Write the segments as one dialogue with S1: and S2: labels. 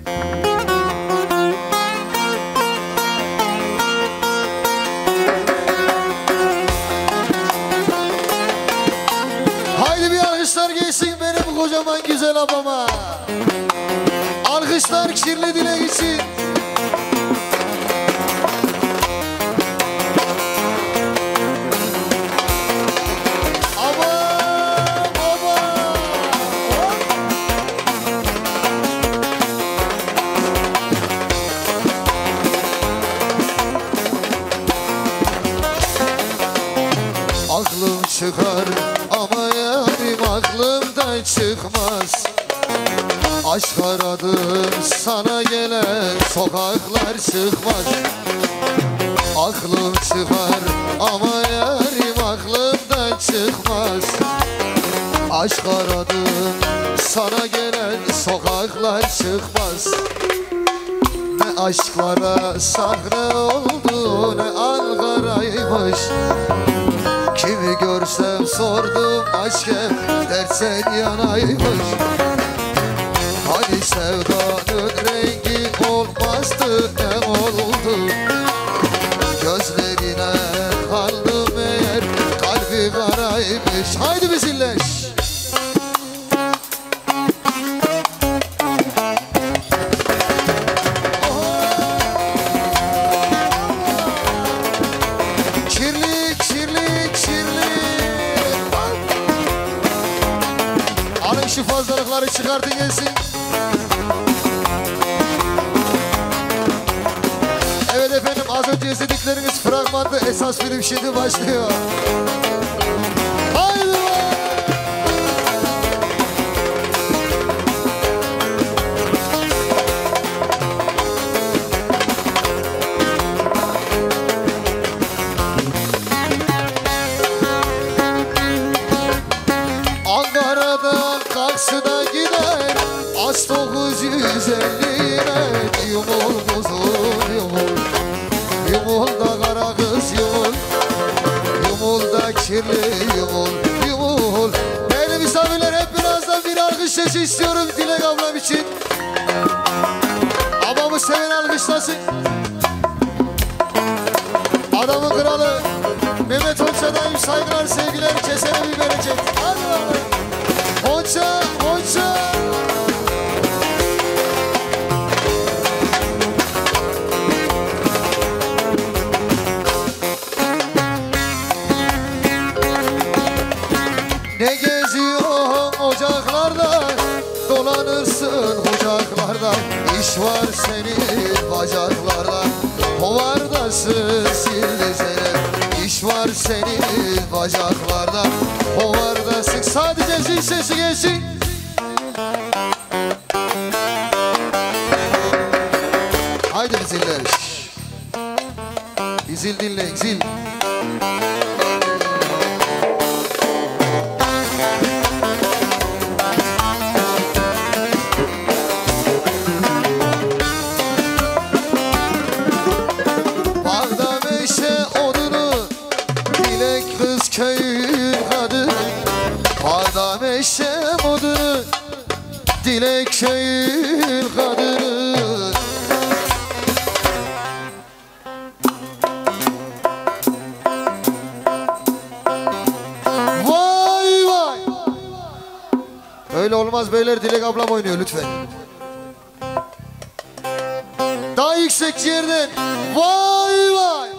S1: Haydi bir alkışlar gelsin benim kocaman güzel ablama. Alkışlar kirli dilek için. Aklım çıkar ama yarim aklımdan çıkmaz. Aşk aradım sana gelen sokaklar çıkmaz. Aklım çıkar ama yarim aklımdan çıkmaz. Aşk aradım sana gelen sokaklar çıkmaz. Ne aşklara sahne oldu ne Ankara'ymış. Kimi görsem sordum aşkım dersen yanaymış. Hani sevdanın rengi olmazdı ne oldu? Gözlerine kandım eğer kalbi karaymış. Haydi bizimleş. Şu fazlalıkları çıkartın gelsin. Evet efendim, az önce izledikleriniz fragmanda, esas film şimdi başlıyor. Haydi be! Ankara'dan Kars'ına gider az 950 net. Yumul kuzum yumul, yumul da kara kız yumul, yumul da kirli yumul, yumul. Değerli misafirler, hep birazdan bir alkış sesi istiyorum Dilek ablam için. Abamı seven alkışlasın. Adamın kralı Mehmet Honça'dayım, saygılar sevgiler, kesene bir bereket. Hadi bakalım. Honça, Honça. Ne geziyorsun ocaklarda, dolanırsın ocaklarda. İş var senin bacaklarda, hovardasın sillesene. İş var senin bacaklarda, hovardasın. Sadece zil sesi gelsin. Haydi ziller. Bir zil dinleyin, zil. Köyün kadın, Bağda meşe modunu, Dilek köyün kadını. Vay vay! Öyle olmaz beyler, Dilek ablam oynuyor lütfen. Daha yüksek yerden. Vay vay!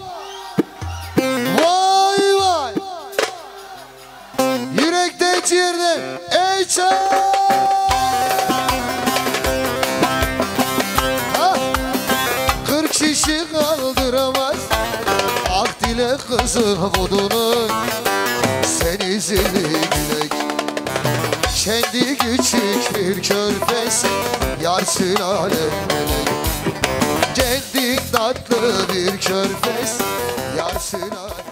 S1: Yürekten ciğerden. Ey çay! 40 kişi kaldıramaz ak Dilek kızı kodunu. Seni zilli Dilek, kendi küçük bir körpesin, yarsın alem melek. Kendi tatlı bir körpes, yarsın alem.